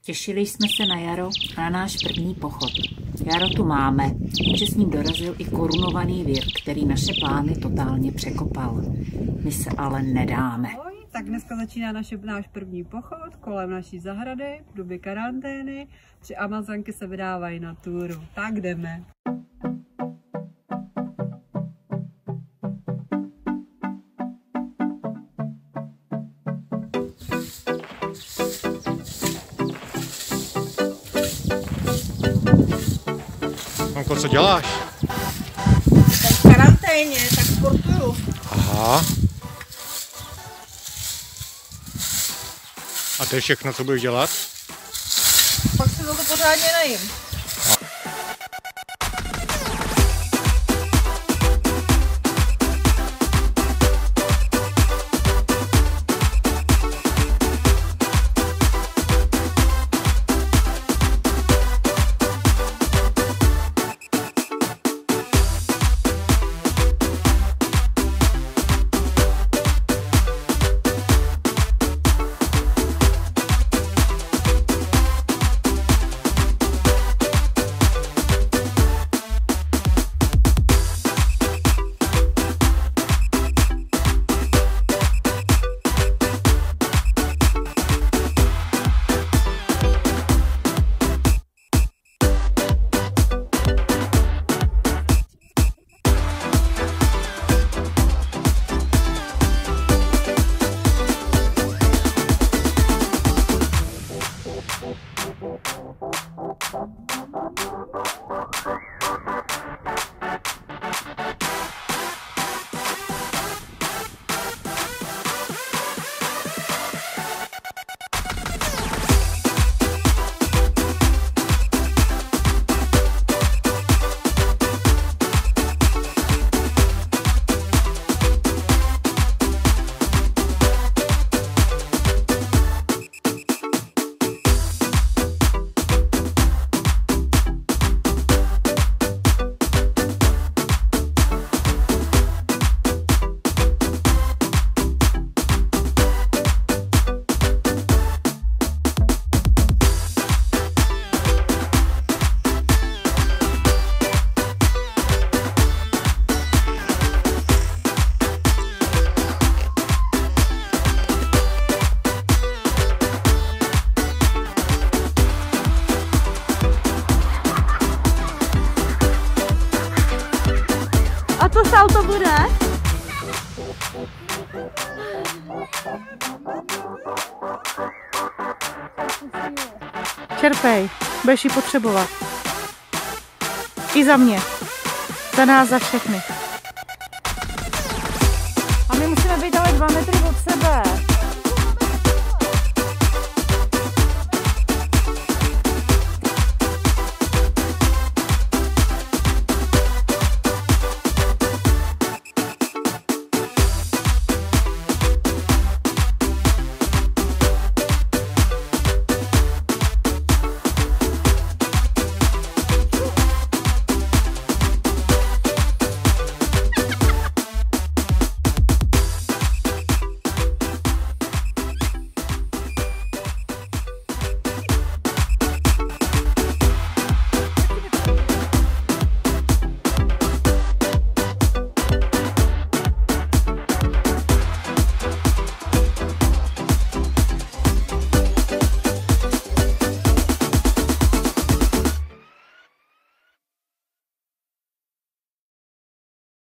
Těšili jsme se na jaro, na náš první pochod. Jaro tu máme, že s ním dorazil i korunovaný vír, který naše plány totálně překopal. My se ale nedáme. Tak dneska začíná náš první pochod kolem naší zahrady v době karantény. 3 Amazonky se vydávají na túru. Tak jdeme. Mamko, co děláš? Jsem v karanténě, tak sportuju. Aha. A to je všechno, co budeš dělat? Pak se za to pořádně najím. A to se auto bude? Čerpej, budeš ji potřebovat. I za mě. Za nás, za všechny. A my musíme být ale 2 metry od sebe.